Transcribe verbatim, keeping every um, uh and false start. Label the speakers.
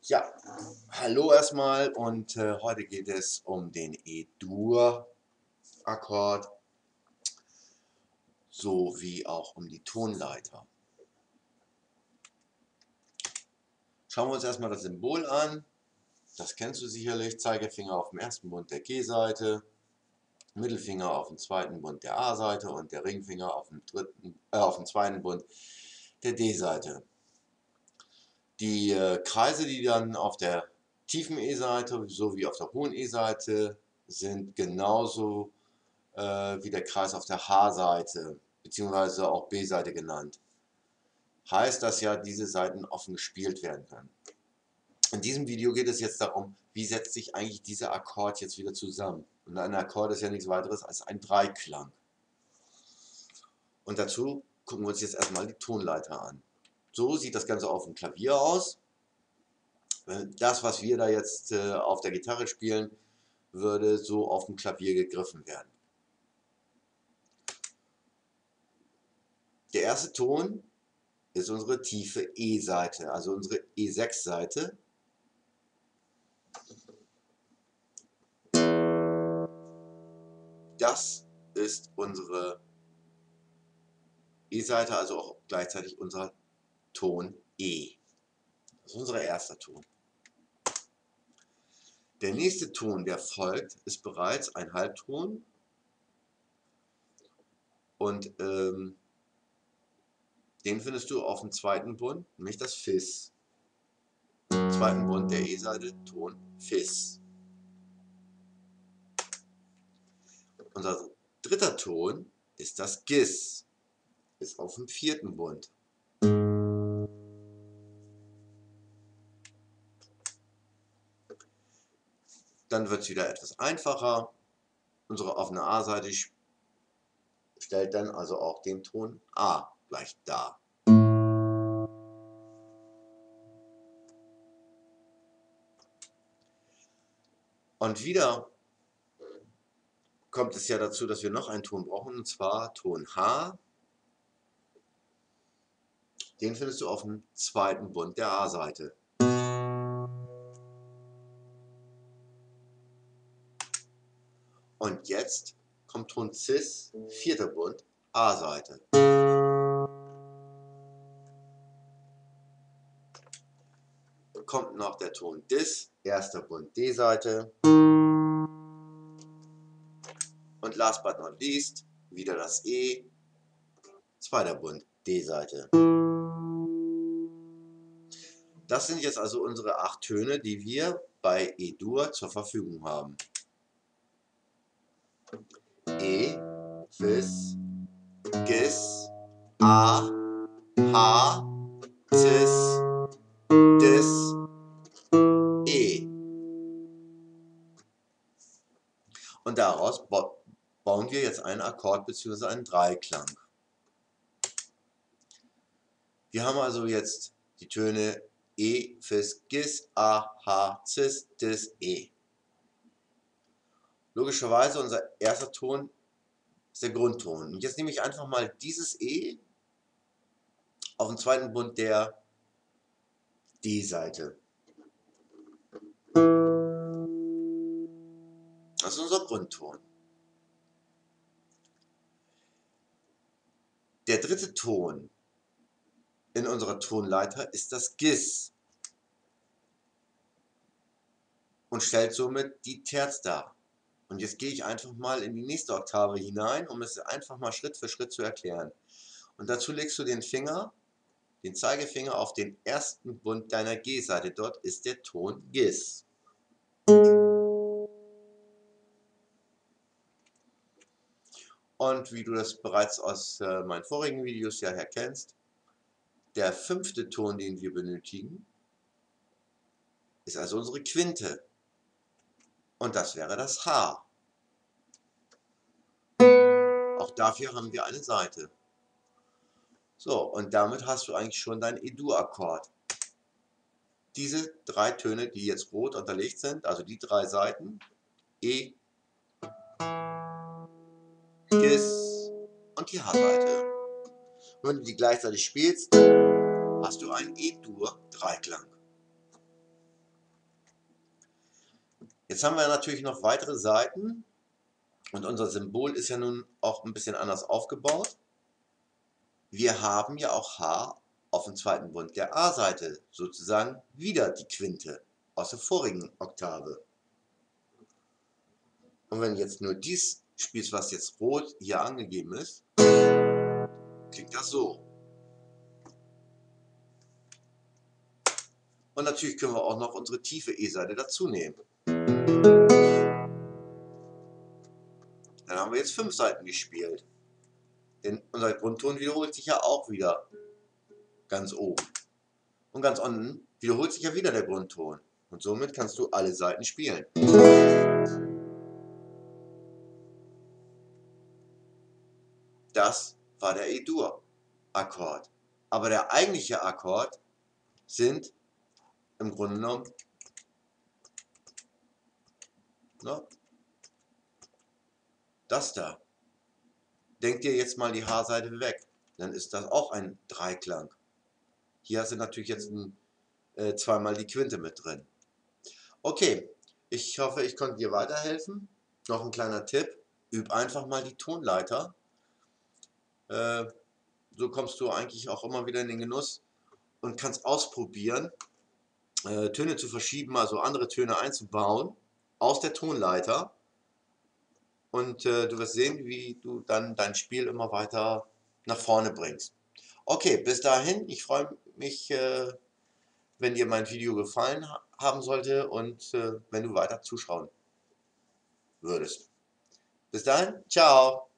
Speaker 1: Ja, hallo erstmal und äh, heute geht es um den E-Dur-Akkord sowie auch um die Tonleiter. Schauen wir uns erstmal das Symbol an. Das kennst du sicherlich. Zeigefinger auf dem ersten Bund der G-Seite, Mittelfinger auf dem zweiten Bund der A-Seite und der Ringfinger auf dem, dritten, äh, auf dem zweiten Bund der D-Seite. Die äh, Kreise, die dann auf der tiefen E-Seite sowie auf der hohen E-Seite sind genauso äh, wie der Kreis auf der H-Seite, beziehungsweise auch B-Seite genannt. Heißt, dass ja diese Seiten offen gespielt werden können. In diesem Video geht es jetzt darum, wie setzt sich eigentlich dieser Akkord jetzt wieder zusammen. Und ein Akkord ist ja nichts weiteres als ein Dreiklang. Und dazu gucken wir uns jetzt erstmal die Tonleiter an. So sieht das Ganze auf dem Klavier aus. Das, was wir da jetzt äh, auf der Gitarre spielen, würde so auf dem Klavier gegriffen werden. Der erste Ton ist unsere tiefe E-Seite, also unsere E sechs Seite. Das ist unsere E-Seite, also auch gleichzeitig unser Ton E. Das ist unser erster Ton. Der nächste Ton, der folgt, ist bereits ein Halbton und ähm, den findest du auf dem zweiten Bund, nämlich das Fis. Im zweiten Bund der E-Seite Ton Fis. Unser dritter Ton ist das Gis, ist auf dem vierten Bund. Dann wird es wieder etwas einfacher. Unsere offene A-Seite stellt dann also auch den Ton A gleich dar. Und wieder kommt es ja dazu, dass wir noch einen Ton brauchen, und zwar Ton H. Den findest du auf dem zweiten Bund der A-Seite. Und jetzt kommt Ton Cis, vierter Bund, A-Seite. Kommt noch der Ton Dis, erster Bund D-Seite. Und last but not least, wieder das E, zweiter Bund D-Seite. Das sind jetzt also unsere acht Töne, die wir bei E-Dur zur Verfügung haben. E, Fis, Gis, A, H, Cis, Dis, E. Und daraus bauen wir jetzt einen Akkord bzw. einen Dreiklang. Wir haben also jetzt die Töne E, Fis, Gis, A, H, Cis, Dis, E. Logischerweise unser erster Ton ist der Grundton. Und jetzt nehme ich einfach mal dieses E auf den zweiten Bund der D-Seite. Das ist unser Grundton. Der dritte Ton in unserer Tonleiter ist das Gis und stellt somit die Terz dar. Und jetzt gehe ich einfach mal in die nächste Oktave hinein, um es einfach mal Schritt für Schritt zu erklären. Und dazu legst du den Finger, den Zeigefinger auf den ersten Bund deiner G-Seite. Dort ist der Ton Gis. Und wie du das bereits aus äh, meinen vorigen Videos ja her kennst, der fünfte Ton, den wir benötigen, ist also unsere Quinte. Und das wäre das H. Auch dafür haben wir eine Seite. So, und damit hast du eigentlich schon deinen E-Dur-Akkord. Diese drei Töne, die jetzt rot unterlegt sind, also die drei Seiten, E, Gis und die H-Seite. Wenn du die gleichzeitig spielst, hast du einen E-Dur-Dreiklang. Jetzt haben wir natürlich noch weitere Saiten und unser Symbol ist ja nun auch ein bisschen anders aufgebaut. Wir haben ja auch H auf dem zweiten Bund der A-Seite, sozusagen wieder die Quinte aus der vorigen Oktave. Und wenn jetzt nur dies spielst, was jetzt rot hier angegeben ist, klingt das so. Und natürlich können wir auch noch unsere tiefe E-Seite dazu nehmen. Dann haben wir jetzt fünf Saiten gespielt. Denn unser Grundton wiederholt sich ja auch wieder ganz oben. Und ganz unten wiederholt sich ja wieder der Grundton. Und somit kannst du alle Saiten spielen. Das war der E-Dur-Akkord. Aber der eigentliche Akkord sind im Grunde genommen ne, das da. Denk dir jetzt mal die H-Seite weg. Dann ist das auch ein Dreiklang. Hier hast du natürlich jetzt ein, äh, zweimal die Quinte mit drin. Okay, ich hoffe, ich konnte dir weiterhelfen. Noch ein kleiner Tipp. Üb einfach mal die Tonleiter. Äh, so kommst du eigentlich auch immer wieder in den Genuss und kannst ausprobieren, äh, Töne zu verschieben, also andere Töne einzubauen aus der Tonleiter. Und äh, du wirst sehen, wie du dann dein Spiel immer weiter nach vorne bringst. Okay, bis dahin, ich freue mich, äh, wenn dir mein Video gefallen ha haben sollte und äh, wenn du weiter zuschauen würdest. Bis dahin, ciao!